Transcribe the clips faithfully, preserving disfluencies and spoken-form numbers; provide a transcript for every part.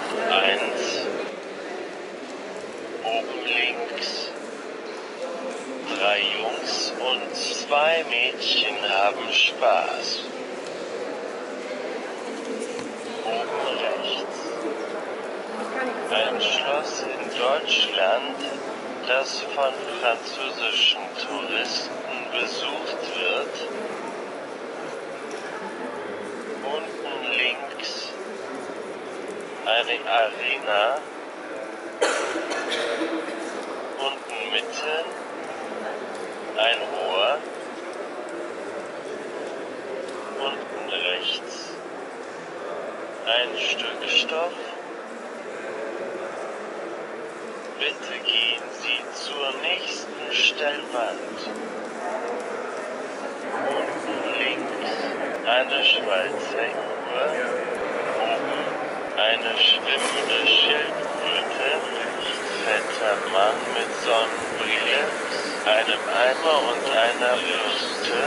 eins. Oben links. Drei Jungs und zwei Mädchen haben Spaß. Oben rechts. Ein Schloss in Deutschland, das von französischen Touristen besucht wird. Unten links eine Arena. Unten Mitte ein Rohr. Unten rechts ein Stück Stoff. Bitte gehen Sie zur nächsten Stellwand. Unten links eine Schweizer Uhr. Oben eine schwimmende Schildkröte. Fetter Mann mit Sonnenbrille, einem Eimer und einer Bürste.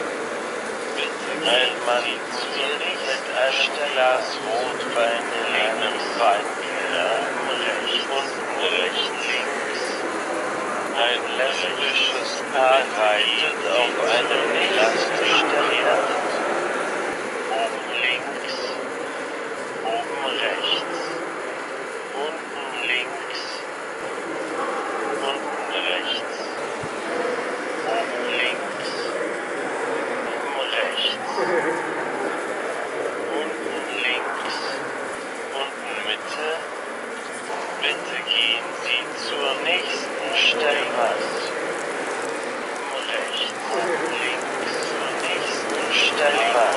Ein Mann mit einem Glas Rotwein in einem Weinkeller. Unten rechts links. Ein lesbisches Paar reitet auf einem elastischen Pferd. Oben links. Oben rechts. Unten links. Unten rechts. Oben links. Oben rechts. Unten links. Unten Mitte. Bitte gehen Sie zur nächsten Stellwand. Oben rechts. Links zur nächsten Stellwand.